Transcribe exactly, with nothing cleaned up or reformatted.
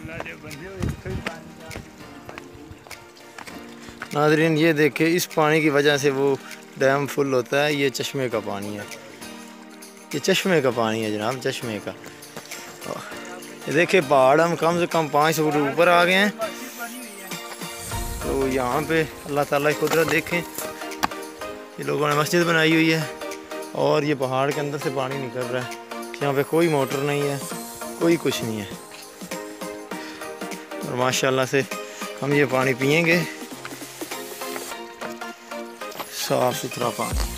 नाज़रीन ये देखे, इस पानी की वजह से वो डैम फुल होता है। ये चश्मे का पानी है, ये चश्मे का पानी है जनाब, चश्मे का। ये देखे पहाड़ हम कम से कम पाँच सौ फुट ऊपर आ गए हैं। तो यहाँ पे अल्लाह ताला की कुदरत देखें, ये लोगों ने मस्जिद बनाई हुई है और ये पहाड़ के अंदर से पानी निकल रहा है। यहाँ पे कोई मोटर नहीं है, कोई कुछ नहीं है। और माशाल्लाह से हम ये पानी पिएंगे, साफ़ सुथरा पानी।